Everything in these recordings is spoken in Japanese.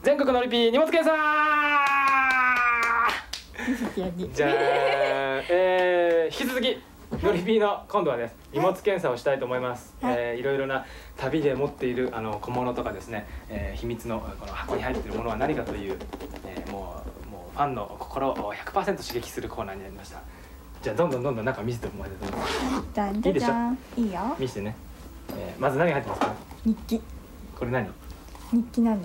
全国のりピー荷物検査じゃあ、引き続きのりピーの今度はです荷物検査をしたいと思います。いろいろな旅で持っている小物とかですね、秘密のこの箱に入っているものは何かという、もうファンの心を 100% 刺激するコーナーになりました。じゃあどんどん中見せてもらいたいと思います。 じゃんじゃじゃん。いいよ。 見せてね。まず何が入ってますか？ 日記。 これ何？ 日記なんです。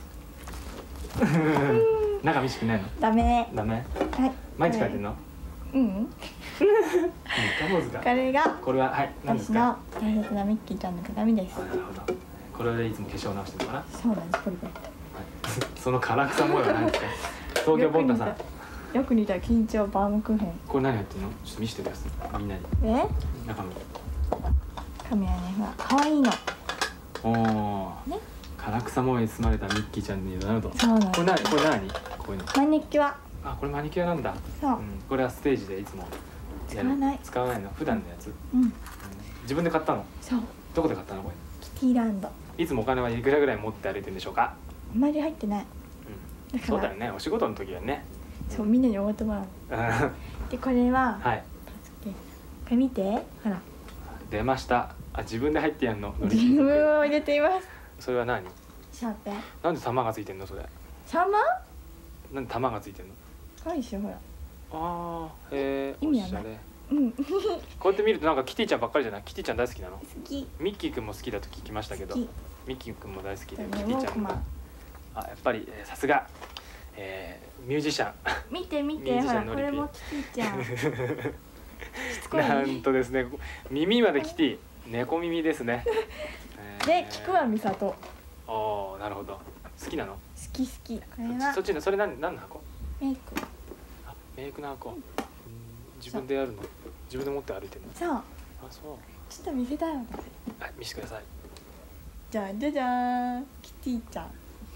中見せてくれないの？ ダメ。 ダメ？ はい。 毎日書いてんの？ うん。これがこれははい何ですか？ 私の大切なミッキーちゃんの鏡です。 なるほど。これでいつも化粧直してるのかな？ そうなんです。これで。 その唐草模様は何ですか？東京ボンタさん。 よく似た緊張バームクーヘン。 これ何やってんの？ちょっと見せてください。みんなに。中身。 紙はね、ほら可愛いの。 おお。ね。唐草模様に包まれたミッキーちゃんになると。 そうなんです。 これ何？これ何？こういうの。 マニキュア。 あ、これマニキュアなんだ。 そう。 これはステージでいつも。 使わない。 使わないの？普段のやつ。 うん。 自分で買ったの？ そう。 どこで買ったのこれ？ キティランド。いつもお金はいくらぐらい持って歩いてるんでしょうか？ あんまり入ってない。 そうだよね。お仕事の時はね。 そう、みんなにおごってもらう。で、これは。 はい。 これ見て、ほら。 出ました。あ、自分で入ってやんの。 自分を入れています。 それは何？ シャーペン。 なんで玉がついてんのそれ？ 玉？ なんで玉がついてんの？ 可愛いでしょほら。 ああ、へえ。 意味はない。うん。こうやって見るとなんかキティちゃんばっかりじゃない？キティちゃん大好きなの？ 好き。 ミッキーくんも好きだと聞きましたけど。ミッキーくんも大好きで、キティちゃんも。あ、やっぱりさすがミュージシャン。 見て見て、ほらこれもキティちゃん。しつこい。 なんとですね、耳までキティ、猫耳ですね。 で、菊は美里。 おお、なるほど。好きなの？好き。これは。 そっちのそれ何の箱？ メイク。 あ、メイクの箱。自分でやるの？自分で持って歩いてるの？ そう。あ、 そう。 ちょっと見せたいわ。 はい、見せてください。 じゃじゃじゃーん、キティちゃん。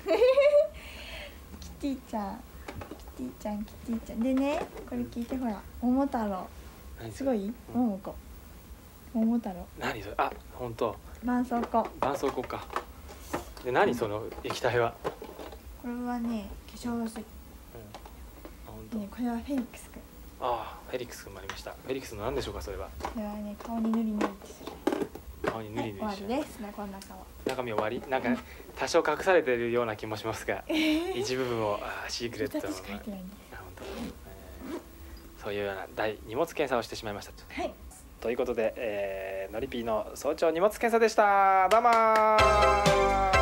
キティちゃんでね、これ聞いてほら、桃太郎。すごい？桃太郎。 何それ？あ、本当。 絆創膏。 絆創膏か。で、何その液体は？ これはね、化粧水。これはフェリックスくん。 ああ、フェリックスくんもありました。フェリックスの何でしょうかそれは？ これはね、顔に塗り塗りする。 顔に塗り塗り。 終わりです。中身は。 中身終わり？なんか多少隠されているような気もしますが、一部分をシークレットの。そういうような大荷物検査をしてしまいました。 はい。 ということで、のりピーの早朝荷物検査でした。どうもー。